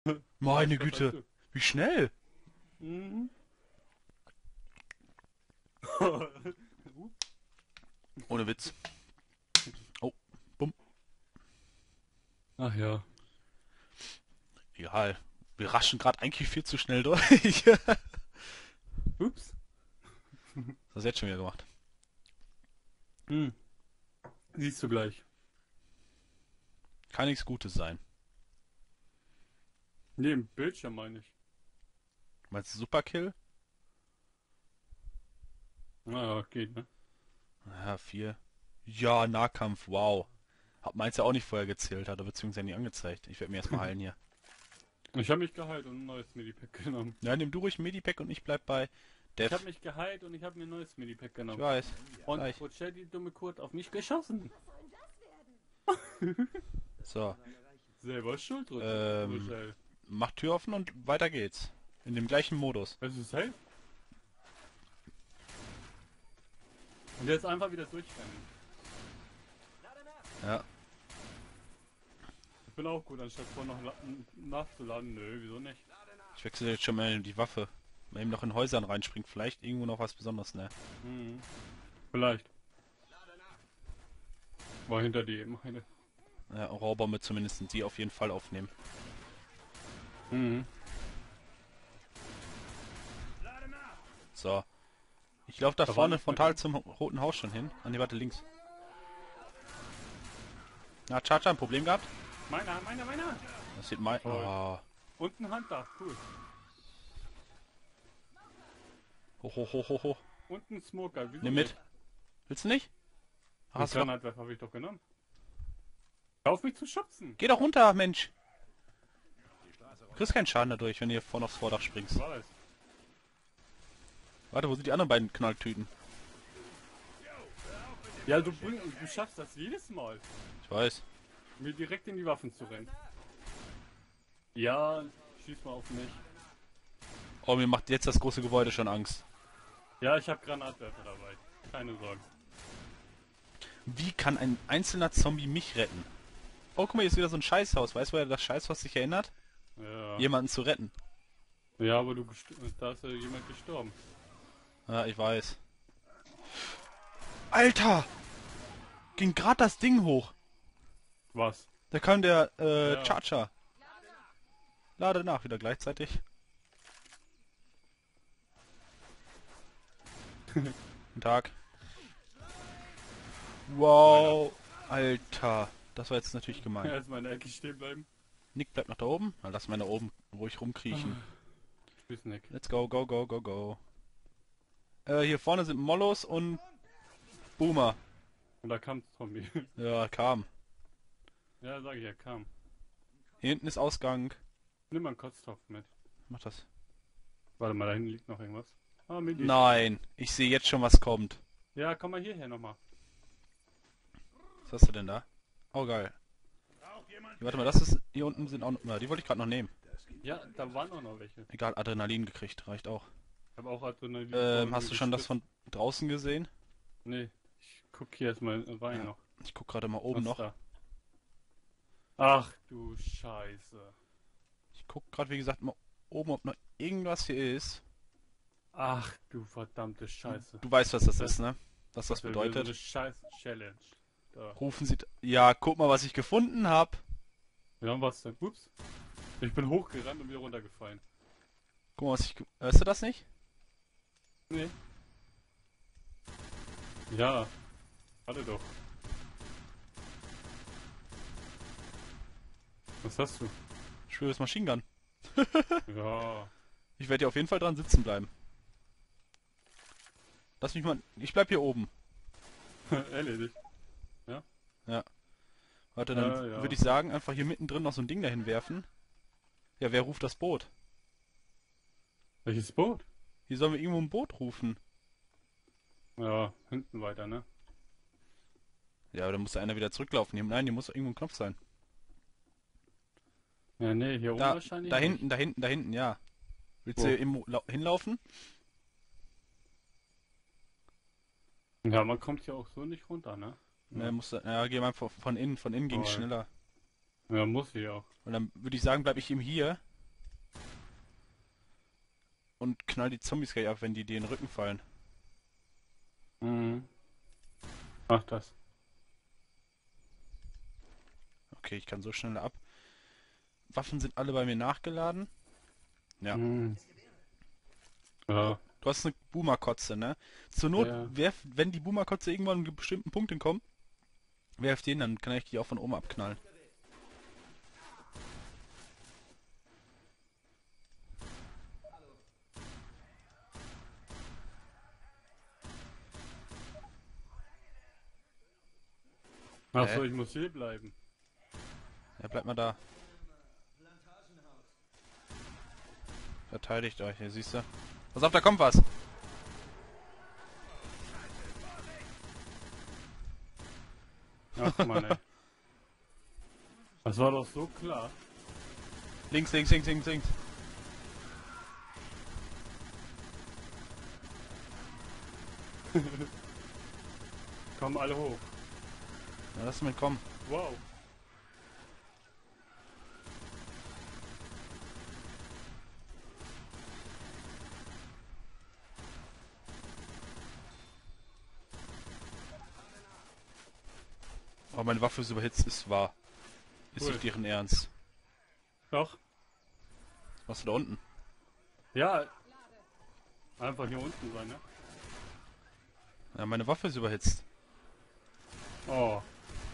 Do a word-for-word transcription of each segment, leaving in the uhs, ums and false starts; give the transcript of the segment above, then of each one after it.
Meine Weiß was als Güte, du. wie schnell. Mhm. Ohne Witz. Oh, bumm. Ach ja. Egal. Wir raschen gerade eigentlich viel zu schnell durch. Ups. Das hast du jetzt schon wieder gemacht. Hm. Siehst du gleich. Kann nichts Gutes sein. Nee, im Bildschirm meine ich. Meinst du Superkill? Naja, geht, ne? Ja, vier. Ja, Nahkampf, wow. Hab meins ja auch nicht vorher gezählt, hat er beziehungsweise nie angezeigt. Ich werde mir erstmal heilen hier. Ich habe mich geheilt und ein neues Medipack genommen. Ja, nimm du ruhig ein Medipack und ich bleib bei Ich habe Dev. mich geheilt und ich habe mir ein neues Medipack Ich genommen. weiß. Und Gleich. Rochelle, die dumme Kurt, auf mich geschossen. So. Selber schuld, Ähm, Rochelle. mach Tür offen und weiter geht's. In dem gleichen Modus. Es ist safe. Und jetzt einfach wieder durchrennen. Ja. Ich bin auch gut, anstatt vor noch la- nachzuladen. Nö, wieso nicht? Ich wechsle jetzt schon mal die Waffe. Mal eben noch in Häusern reinspringt. Vielleicht irgendwo noch was Besonderes, ne? Mhm. Vielleicht. War hinter dir eben eine. Ja, Raubbombe zumindest die auf jeden Fall aufnehmen. Mhm. So. Ich laufe da Da war vorne nicht frontal mehr. zum Roten Haus schon hin. An die Warte links. Na, Charger, ein Problem gehabt? Meiner, meiner, meiner! Das sieht mein... Toll. Oh. Und ein Handdach, cool. Hoch, hoch, hoch, hoch, hoch. Und ein Smoker, wieso Nimm mit. Willst du nicht? Den Hast du doch... Granatwerfer habe ich doch genommen. Hör auf mich zu schubsen! Geh doch runter, Mensch. Du kriegst keinen Schaden dadurch, wenn du hier vorne aufs Vordach Ich springst. weiß. Warte, wo sind die anderen beiden Knalltüten? Ja, du, bring, du schaffst das jedes Mal, Ich weiß. mir direkt in die Waffen zu rennen. Ja, schieß mal auf mich. Oh, mir macht jetzt das große Gebäude schon Angst. Ja, ich habe Granatwerfer dabei. Keine Sorge. Wie kann ein einzelner Zombie mich retten? Oh, guck mal, hier ist wieder so ein Scheißhaus. Weißt du, wer das Scheißhaus sich erinnert? Ja. Jemanden zu retten. Ja, aber du gest- da ist ja jemand gestorben. Ja, ich weiß. Alter! Ging grad das Ding hoch. Was? Da kam der, äh, Ja. Charger. Lade nach, wieder gleichzeitig. Guten Tag. Wow. Alter. Das war jetzt natürlich gemein. Erstmal in der Ecke stehen bleiben. Nick bleibt noch da oben. Na, lass mal da oben ruhig rumkriechen. Tschüss, Nick. Let's go, go, go, go, go. Äh, hier vorne sind Mollos und Boomer. Und da kam Zombie. Ja, kam. Ja, sag ich, er kam. Hier hinten ist Ausgang. Nimm mal einen Kotztopf mit. Mach das. Warte mal, da hinten liegt noch irgendwas. Ah, Midi. Nein, ich sehe jetzt schon, was kommt. Ja, komm mal hierher nochmal. Was hast du denn da? Oh, geil. Hier, warte mal, das ist... Hier unten sind auch noch... Na, die wollte ich gerade noch nehmen. Ja, da waren auch noch welche. Egal, Adrenalin gekriegt, reicht auch. Ich habe auch Adrenalin. Ähm, vor hast mir du schon das gespritzt. von draußen gesehen? Nee, ich guck hier erstmal rein Ja. noch. Ich guck gerade mal oben Was noch. da? Ach du Scheiße. Ich guck gerade, wie gesagt, mal oben, ob noch irgendwas hier ist. Ach du verdammte Scheiße. Du weißt, was das Ja. ist, ne? Was das Das wird wieder so eine bedeutet. scheiß Challenge. Da. Rufen Sie... Ja, guck mal, was ich gefunden hab. Ja, und was denn? Ups. Ich bin hochgerannt und wieder runtergefallen. Guck mal, was ich... ge- Hörst du das nicht? Nee. Ja. Warte doch. Was hast du? Schweres Maschinengun. Ja. Ich werde hier auf jeden Fall dran sitzen bleiben. Lass mich mal... Ich bleib hier oben. Erledigt. Warte, dann Ja, ja. würde ich sagen, einfach hier mittendrin noch so ein Ding dahin werfen. Ja, wer ruft das Boot? Welches Boot? Hier sollen wir irgendwo ein Boot rufen. Ja, hinten weiter, ne? Ja, aber dann muss da einer wieder zurücklaufen. Hier, nein, hier muss irgendwo ein Knopf sein. Ja, nee, hier oben Da, wahrscheinlich. da nicht. hinten, da hinten, da hinten, ja. Willst Wo? du irgendwo lau- hinlaufen? Ja, man kommt hier auch so nicht runter, ne? Ja. Ne, musst du, ja, geh mal von, von innen, von innen ging Oh, schneller. Ja, muss ich auch. Und dann würde ich sagen, bleib ich eben hier. und knall die Zombies gleich ab, wenn die dir in den Rücken fallen. Mhm. Mach das. Okay, ich kann so schnell ab. Waffen sind alle bei mir nachgeladen. Ja. Mhm. Ja. Du hast eine Boomerkotze, ne? Zur Not, Ja. werf, wenn die Boomerkotze irgendwann an einen bestimmten Punkt hinkommt, werf den, dann kann ich die auch von oben abknallen. Achso, Hä? ich muss hier bleiben. Ja, bleibt mal da. Verteidigt euch, hier siehst du. Pass auf, da kommt was. Ach Mann, ey. Das war doch so klar. Links, links, links, links, links. Kommen alle hoch. Ja, lass mich kommen. Wow. Oh, meine Waffe ist überhitzt, ist wahr. Ist Cool. nicht deren Ernst. Doch. Was machst du da unten? Ja. Einfach hier unten sein, ne? Ja, meine Waffe ist überhitzt. Oh.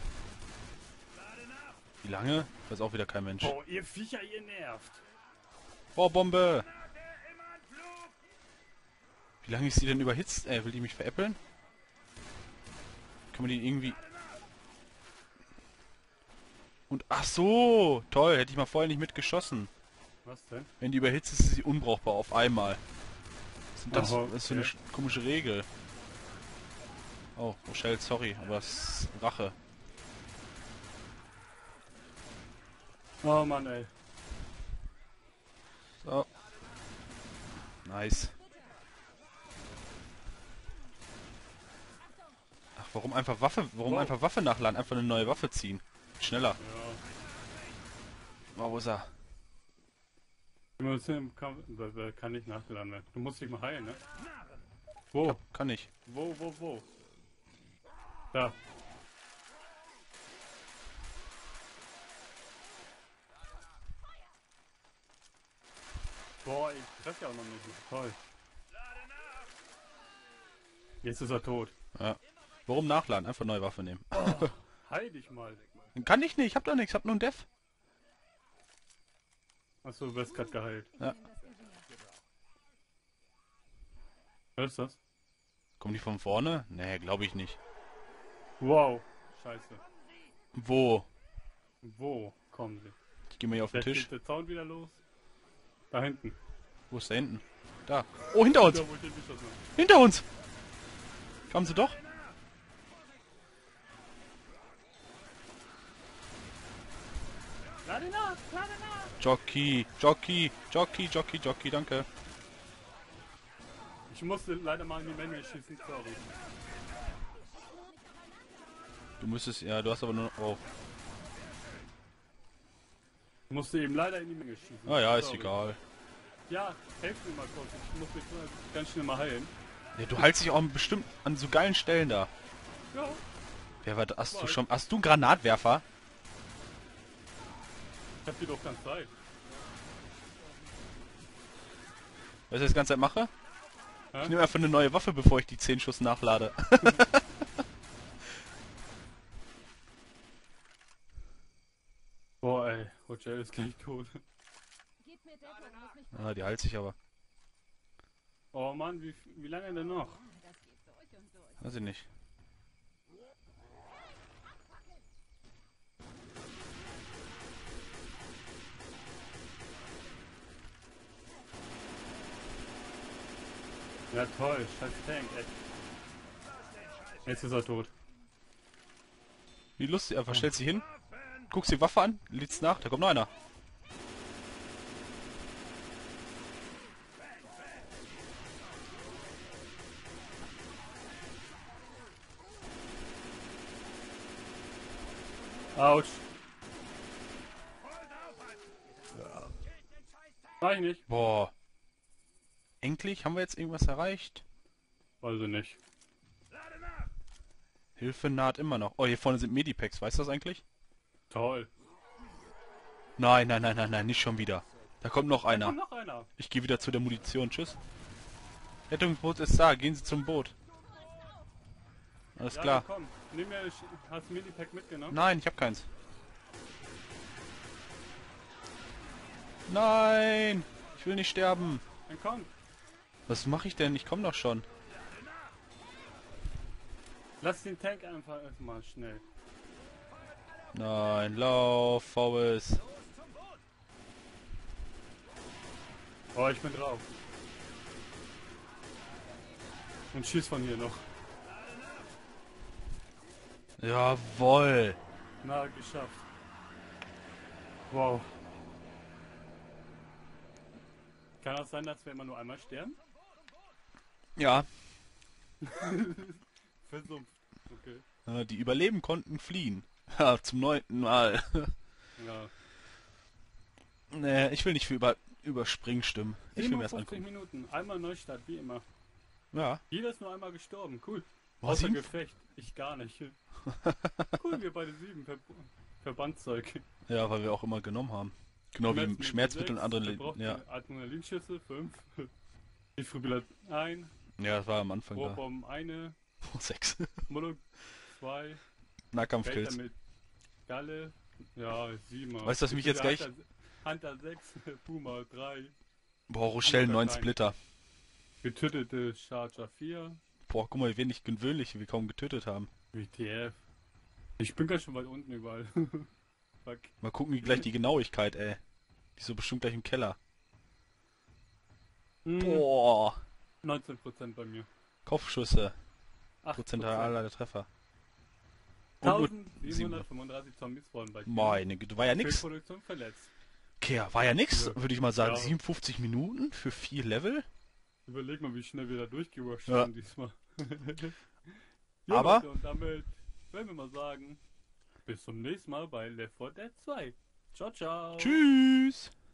Wie lange? Weiß auch wieder kein Mensch. Oh, ihr Viecher, ihr nervt. Oh, Bombe! Wie lange ist die denn überhitzt? Ey, will die mich veräppeln? Kann man die irgendwie... Und ach so! Toll, hätte ich mal vorher nicht mitgeschossen. Was denn? Wenn die überhitzt ist, ist sie unbrauchbar auf einmal. Was ist denn das, Aha, das ist für eine okay. sch- komische Regel? Oh, Rochelle, sorry, aber es ist Rache. Oh Mann, ey. So. Nice. Ach, warum einfach Waffe, warum Wow. einfach Waffe nachladen? Einfach eine neue Waffe ziehen. Schneller. Ja. Oh, wo ist er? Du musst im Kampf. äh, Kann nicht nachgeladen werden. Du musst dich mal heilen, ne? Wo? Kann ich. Wo, wo, wo? Da. Boah, ich treffe ja auch noch nicht. Toll. Jetzt ist er tot. Ja. Warum nachladen? Einfach neue Waffe nehmen. Oh, heil dich mal. Kann ich nicht, ich hab doch nichts, ich hab nur einen Dev. Achso, du wirst gerade geheilt. Ja. Hörst du das? Kommen die von vorne? Nee, glaube ich nicht. Wow. Scheiße. Wo? Wo kommen sie? Ich gehe mal hier auf den Vielleicht Tisch. geht der Zaun wieder los. Da hinten. Wo ist da hinten? Da. Oh, hinter uns! Da, wo ich den geschossen habe. Hinter uns! Kamen sie doch? Lade nach! Lade nach! Jockey, Jockey, Jockey, Jockey, Jockey, danke. Ich musste leider mal in die Menge schießen, sorry. Du müsstest, ja, du hast aber nur, oh. Ich musste eben leider in die Menge schießen. Ah ja, ist Sorry. egal. Ja, helf mir mal kurz. Ich muss mich ganz schnell mal heilen. Ja, du haltst dich auch bestimmt an so geilen Stellen da. Ja. Wer war das? Hast du Weiß. schon, hast du einen Granatwerfer? Ich hab die doch ganz Zeit. Weißt du, was ich das ganze Zeit mache? Hä? Ich nehme einfach eine neue Waffe, bevor ich die zehn Schuss nachlade. Boah, ey. Roger ist gleich tot. Gib mir Deckung, muss mich Ah, die heilt sich aber. Oh Mann, wie, wie lange denn noch? Das geht durch und durch. Weiß ich nicht. Ja toll, scheiß Tank, ey. Jetzt ist er tot. Wie lustig, einfach stellst dich hin, guckst die Waffe an, lädst nach, da kommt noch einer. Autsch. Mach ich nicht. Boah. Endlich? Haben wir jetzt irgendwas erreicht? Weiß ich nicht. Hilfe naht immer noch. Oh, hier vorne sind Medipacks, weißt du das eigentlich? Toll. Nein, nein, nein, nein, nein, nicht schon wieder. Da kommt noch Da einer. kommt noch einer. Ich gehe wieder zu der Munition. Tschüss. Rettungsboot ist da. Gehen Sie zum Boot. Alles Ja, klar. dann komm. Nimm mir, hast du Medipack mitgenommen? Nein, ich habe keins. Nein! Ich will nicht sterben. Dann komm. Was mache ich denn? Ich komme doch schon. Lass den Tank einfach erstmal schnell. Nein, lauf, Faust. Oh, ich bin drauf. Und schieß von hier noch. Jawoll. Na, geschafft. Wow. Kann das sein, dass wir immer nur einmal sterben? Ja, Versumpft. Okay. äh, die überleben konnten fliehen. Ja, zum neunten Mal. Ja. Nee, ich will nicht für über Überspringen stimmen. Ich will mir das siebenundfünfzig angucken. Minuten. Einmal Neustart, wie immer. Ja. Jeder ist nur einmal gestorben. Cool. Boah, Außer sieben- Gefecht. Ich gar nicht. Cool, wir beide sieben. Ver Verbandszeug. Ja, weil wir auch immer genommen haben. Genau wie im Schmerzmittel und andere... Wir brauchten Ja. Adrenalinschüsse, fünf. Defibrillator ein. ja, das war am Anfang da. Rohrbomben eine. Sechs. Molotov zwei. Nahkampfkills. Felder mit Galle. Ja, sieben. Weißt du, was mich jetzt gleich- Hunter, Hunter sechs. Puma drei. Boah, Rochelle, neun Kein- Splitter. Getötete Charger vier. Boah, guck mal, wie wenig gewöhnlich wir kaum getötet haben. W T F. Ich bin ganz schon weit unten überall. Fuck. Mal gucken, wie gleich die Genauigkeit, ey. Die ist so bestimmt gleich im Keller. Hm, Boah. neunzehn Prozent bei mir. Kopfschüsse. acht Prozentual aller Treffer. Und nur eintausendsiebenhundertfünfunddreißig Zombies wurden bei dir. meine Güte, war ja nix. Fehlproduktion verletzt. Okay, war ja nix, Nö. würde ich mal sagen. Ja. siebenundfünfzig Minuten für vier Level. Überleg mal, wie schnell wir da durchgerusht Ja. sind diesmal. Ja, Aber- Leute, und damit werden wir mal sagen, bis zum nächsten Mal bei Left four Dead zwei. Ciao, ciao. Tschüss.